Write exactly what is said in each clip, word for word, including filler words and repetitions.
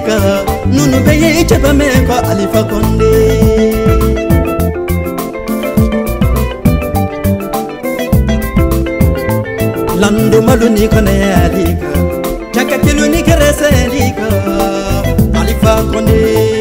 America nunu beye cheba meko Alpha Condé Lando maluni kone alika Chaka kiluni kerese alika Alpha Condé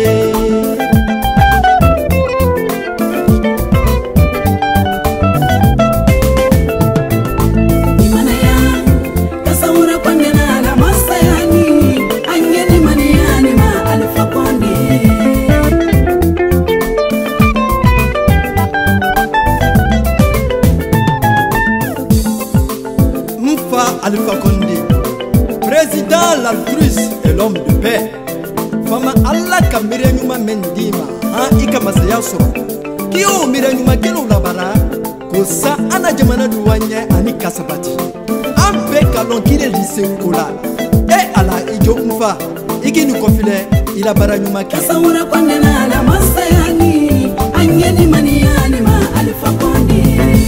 Alpha Condé, président l'altruisme et l'homme de paix. Fama Allah ka mirenyuma mendima ha ika masaya so. Kiyo mirenyuma kelo labara ko sa ana jamana duwanya ani kasabati. Ambe kalon kile lycée kola. E ala ijo mfa ikinu kofile ila baranyuma ke. Kasawura kwanena la masayani anyeni maniani ma Alpha Condé.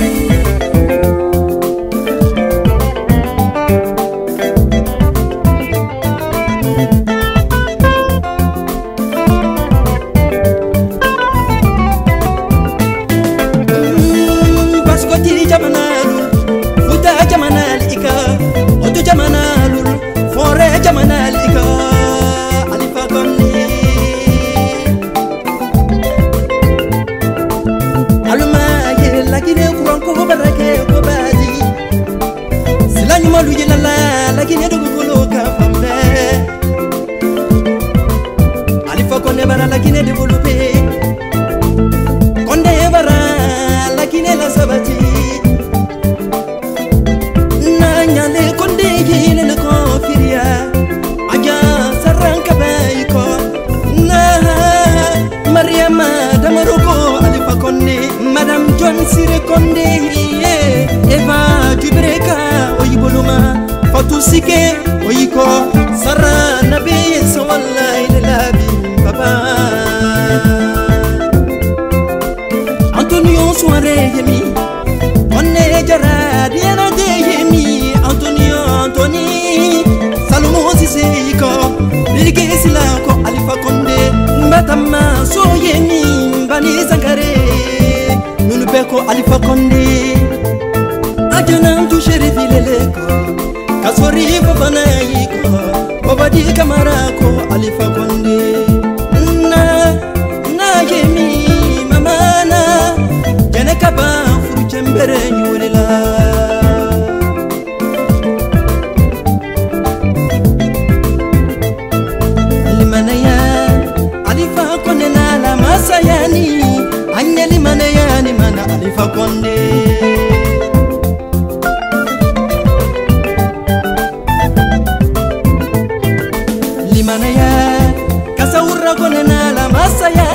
Alpha Condé bara la Guinée développée Condé bara la Guinée la sabati na nyale Condé yile na confiria aja saranka bayiko na Mariama Damaroko Alpha Condé Madame John Siré Condé Eva Dubreka Oyiboloma Fatou Sike Oyiko Sara Nabi Sawalai Labi Papa Antonio Soare Yemi Onne Jara Diana de Yemi Antonio Antoni Salomo Siseko Lirike Silako Alpha Condé Mbatama So Yemi Bani Sankare Nunu Beko Alpha Condé Ajana Touchere Vileleko Kasori Fofana Yiko Bobadi Kamarako Alpha Condé Na Na Yemi Mamana Jene Kaba Furu Chembere Nyulela Limanaya Alpha Condé na la Masayani Anye Limanaya ni mana Alpha Condé Limanaya Kasawura Condé na la Masaya